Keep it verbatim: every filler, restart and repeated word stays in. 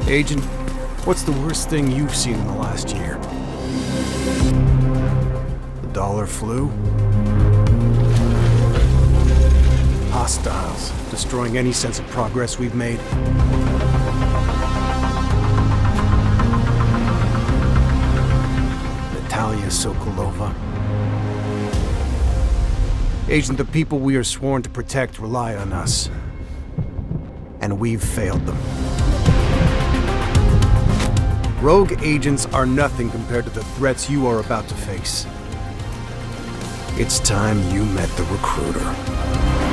Agent, what's the worst thing you've seen in the last year? The dollar flu? Hostiles, destroying any sense of progress we've made? Natalia Sokolova? Agent, the people we are sworn to protect rely on us. And we've failed them. Rogue agents are nothing compared to the threats you are about to face. It's time you met the recruiter.